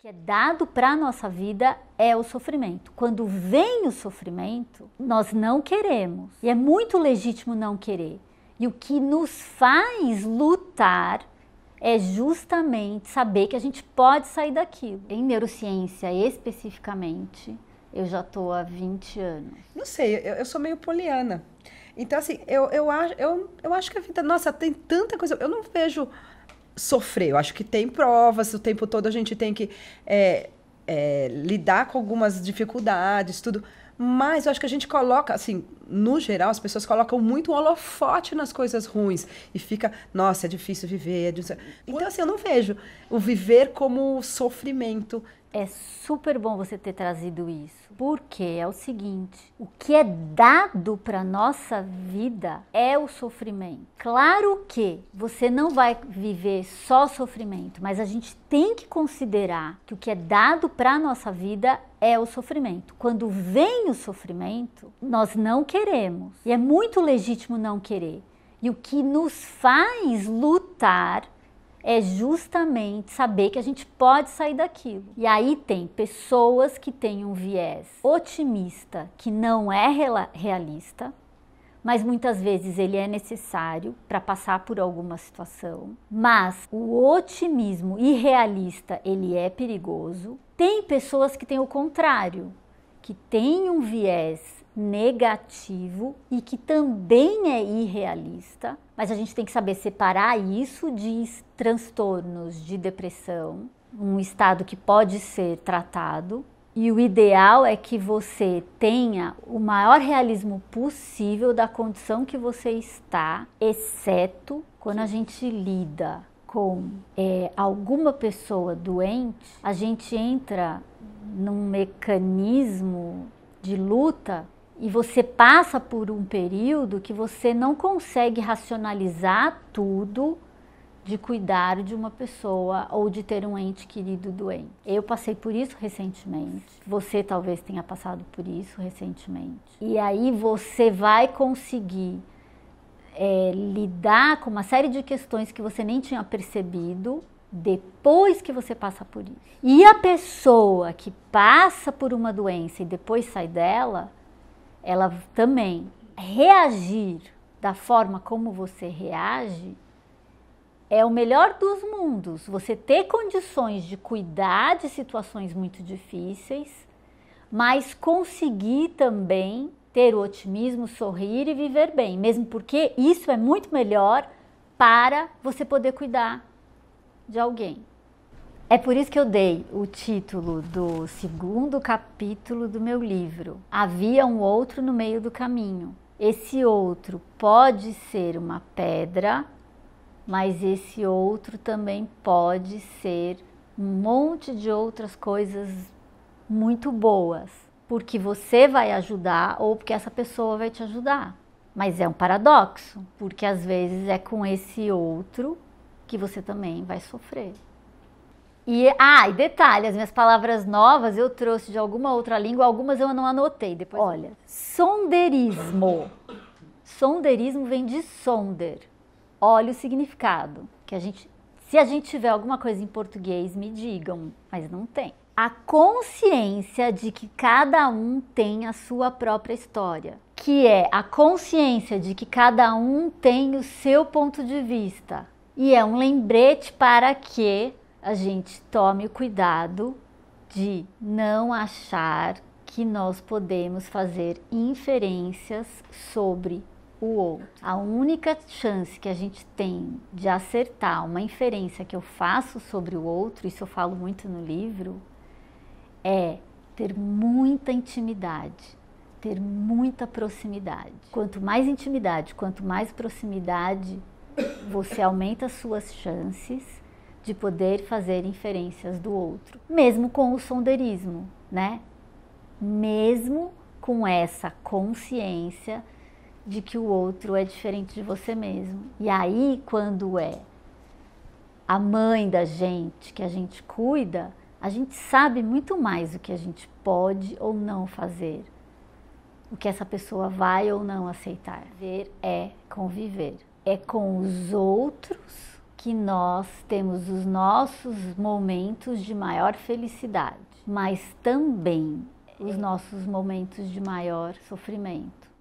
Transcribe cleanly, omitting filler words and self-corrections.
que é dado para a nossa vida é o sofrimento. Quando vem o sofrimento, nós não queremos. E é muito legítimo não querer. E o que nos faz lutar é justamente saber que a gente pode sair daquilo. Em neurociência, especificamente, eu já estou há 20 anos. Não sei, eu sou meio poliana. Então, assim, eu acho que a vida, nossa, tem tanta coisa. Eu não vejo sofrer. Eu acho que tem provas, o tempo todo a gente tem que lidar com algumas dificuldades, tudo. Mas eu acho que a gente coloca, assim, no geral, as pessoas colocam muito holofote nas coisas ruins. E fica, nossa, é difícil viver. Então, assim, eu não vejo o viver como sofrimento. É super bom você ter trazido isso, porque é o seguinte, o que é dado para nossa vida é o sofrimento. Claro que você não vai viver só sofrimento, mas a gente tem que considerar que o que é dado para nossa vida é o sofrimento. Quando vem o sofrimento, nós não queremos, e é muito legítimo não querer. E o que nos faz lutar é justamente saber que a gente pode sair daquilo. E aí tem pessoas que têm um viés otimista que não é realista, mas muitas vezes ele é necessário para passar por alguma situação. Mas o otimismo irrealista, ele é perigoso. Tem pessoas que têm o contrário, que têm um viés negativo e que também é irrealista, mas a gente tem que saber separar isso de transtornos de depressão, um estado que pode ser tratado, e o ideal é que você tenha o maior realismo possível da condição que você está, exceto quando a gente lida com alguma pessoa doente, a gente entra num mecanismo de luta e você passa por um período que você não consegue racionalizar tudo de cuidar de uma pessoa ou de ter um ente querido doente. Eu passei por isso recentemente, você talvez tenha passado por isso recentemente. E aí você vai conseguir lidar com uma série de questões que você nem tinha percebido depois que você passa por isso. E a pessoa que passa por uma doença e depois sai dela, ela também reagir da forma como você reage é o melhor dos mundos. Você ter condições de cuidar de situações muito difíceis, mas conseguir também ter o otimismo, sorrir e viver bem, mesmo porque isso é muito melhor para você poder cuidar de alguém. É por isso que eu dei o título do 2º capítulo do meu livro. Havia um outro no meio do caminho. Esse outro pode ser uma pedra, mas esse outro também pode ser um monte de outras coisas muito boas, porque você vai ajudar ou porque essa pessoa vai te ajudar. Mas é um paradoxo, porque às vezes é com esse outro que você também vai sofrer. E detalhe, as minhas palavras novas eu trouxe de alguma outra língua, algumas eu não anotei. Depois, olha, sonderismo. Sonderismo vem de sonder. Olha o significado. Se a gente tiver alguma coisa em português, me digam, mas não tem. A consciência de que cada um tem a sua própria história, que é a consciência de que cada um tem o seu ponto de vista. E é um lembrete para que a gente tome o cuidado de não achar que nós podemos fazer inferências sobre o outro. A única chance que a gente tem de acertar uma inferência que eu faço sobre o outro, isso eu falo muito no livro, é ter muita intimidade, ter muita proximidade. Quanto mais intimidade, quanto mais proximidade, você aumenta as suas chances de poder fazer inferências do outro. Mesmo com o sonderismo, né? Mesmo com essa consciência de que o outro é diferente de você mesmo. E aí, quando é a mãe da gente, que a gente cuida, a gente sabe muito mais o que a gente pode ou não fazer. O que essa pessoa vai ou não aceitar. Ver é conviver. É com os outros que nós temos os nossos momentos de maior felicidade, mas também os nossos momentos de maior sofrimento.